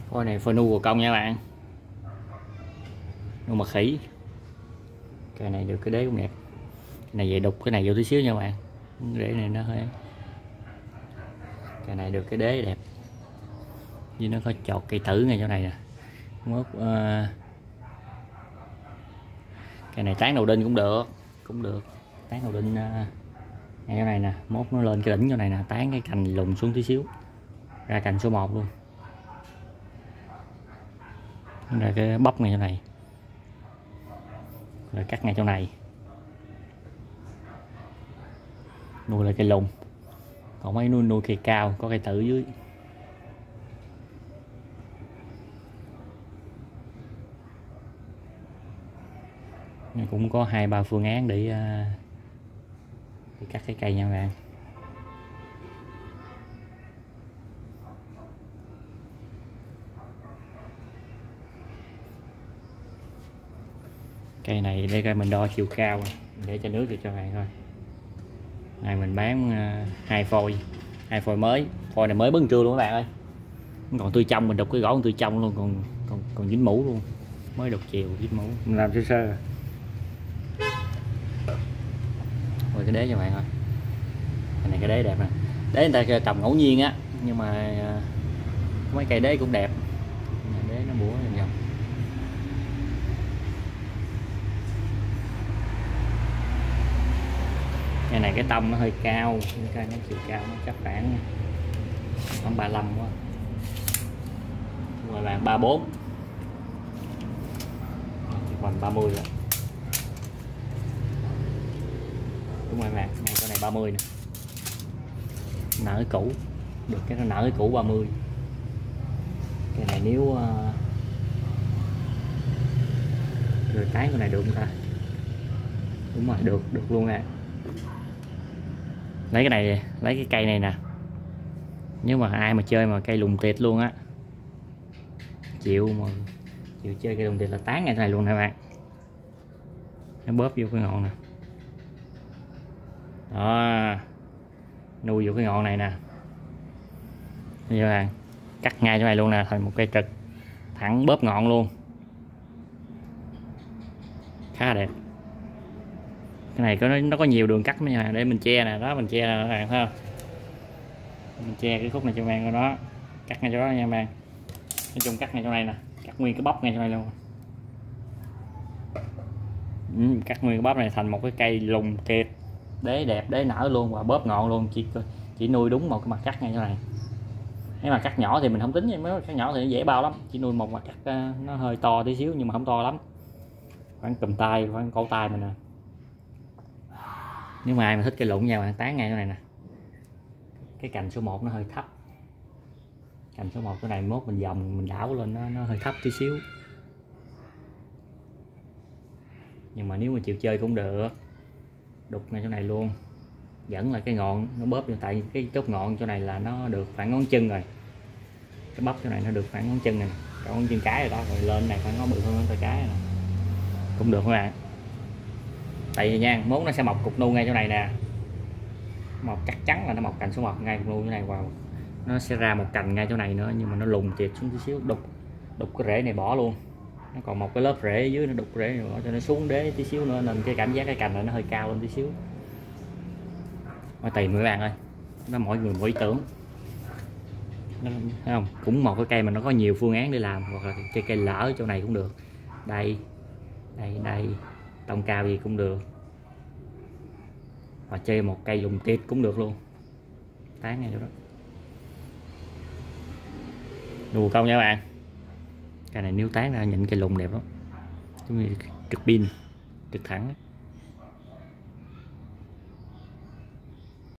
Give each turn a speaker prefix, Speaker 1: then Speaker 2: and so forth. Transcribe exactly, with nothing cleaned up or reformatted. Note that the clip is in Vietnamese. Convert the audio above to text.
Speaker 1: Phôi này phôi nu của công nha bạn, nu mật khỉ. Cái này được cái đế cũng đẹp. Cái này về đục cái này vô tí xíu nha bạn, để này nó hơi. Cái này được cái đế đẹp, với nó có chọt cây tử ngay chỗ này nè. Mốt uh, cái này tán đầu đinh cũng được, cũng được tán đầu đinh uh, ngay chỗ này nè. Mốt nó lên cái đỉnh chỗ này nè, tán cái cành lùn xuống tí xíu ra cành số một luôn, ra cái bắp ngay chỗ này, rồi cắt ngay chỗ này, nuôi lại cây lùn. Còn mấy nuôi nuôi cây cao có cây tử dưới. Cũng có hai ba phương án để, để cắt cái cây nha bạn. Cây này để coi mình đo chiều cao để cho nước được cho bạn coi. Này mình bán hai phôi, hai phôi mới, phôi này mới bưng trưa luôn các bạn ơi. Còn tươi trong mình đục cái gỗ tươi trong luôn, còn còn còn dính mũ luôn, mới đục chiều dính mũ. Mình làm sơ sơ rồi cái đế cho bạn ơi. Cái này cái đế đẹp nè, đế người ta trồng ngẫu nhiên á, nhưng mà mấy cây đế cũng đẹp. Đế nó bủa vòng vòng. Cái này cái tông nó hơi cao, cái nó chiều cao nó chắc khoảng khoảng ba mươi lăm quá, rồi bạn ba mươi bốn, còn ba mươi rồi. Đúng rồi bạn, này cái này ba mươi nè, nở cái cũ được, cái nó nở cái cũ ba mươi. Cái này nếu uh, rồi tán cái này được không ta? Đúng rồi, được được luôn nè. Lấy cái này, lấy cái cây này nè, nếu mà ai mà chơi mà cây lùn tiệt luôn á, chịu mà chịu chơi cây lùn tiệt là tán ngay này luôn nè bạn. Nó bóp vô cái ngọn nè, đó, nuôi vô cái ngọn này nè, như bạn cắt ngay chỗ này luôn nè, thành một cây trực thẳng bóp ngọn luôn, khá là đẹp. Cái này có nó có nhiều đường cắt nha, để mình che nè, đó mình che nè các bạn thấy không? Mình che cái khúc này cho bạn coi đó, cắt ngay chỗ đó nha bạn. Nói chung cắt ngay chỗ này nè, cắt nguyên cái bắp ngay chỗ này luôn. Ừ, cắt nguyên cái bắp này thành một cái cây lùn kiệt, đế đẹp, đế nở luôn và bóp ngọn luôn. Chỉ chỉ nuôi đúng một cái mặt cắt ngay chỗ này. Nếu mà cắt nhỏ thì mình không tính, nhưng mà cắt nhỏ thì nó dễ bao lắm, chỉ nuôi một mặt cắt nó hơi to tí xíu nhưng mà không to lắm, khoảng cầm tay, khoảng cổ tay mình nè. Nếu mà ai mà thích cây lùn nha bạn, tán ngay chỗ này nè. Cái cành số một nó hơi thấp, cành số một cái này mốt mình vòng mình đảo lên nó nó hơi thấp tí xíu, nhưng mà nếu mà chịu chơi cũng được. Đục ngay chỗ này luôn, dẫn lại cái ngọn nó bóp vô, tại cái chốt ngọn chỗ này là nó được khoảng ngón chân rồi, cái bắp chỗ này nó được khoảng ngón chân này, cả ngón chân cái rồi đó, rồi lên này phải nó bự hơn ngón tay cái rồi. Cũng được các bạn. Tại vì nha, mốt nó sẽ mọc cục nu ngay chỗ này nè, mọc chắc chắn là nó mọc cành số một ngay cục nu chỗ này, vào nó sẽ ra một cành ngay chỗ này nữa, nhưng mà nó lùn tiệt xuống tí xíu, đục đục cái rễ này bỏ luôn. Nó còn một cái lớp rễ ở dưới, nó đục rễ này bỏ cho nó xuống đế tí xíu nữa, nên cái cảm giác cái cành này nó hơi cao lên tí xíu. Mà tùy mấy bạn ơi, nó mỗi người mỗi ý tưởng. Nó, thấy không? Cũng một cái cây mà nó có nhiều phương án để làm, hoặc là cây cây lỡ chỗ này cũng được. Đây, đây, đây, tông cao gì cũng được. Hoặc chơi một cây lùn tiệt cũng được luôn. Tán ngay chỗ đó. Đùa công nha bạn. Cây này nếu tán ra nhìn cây lùn đẹp lắm. Giống như trực pin, trực thẳng.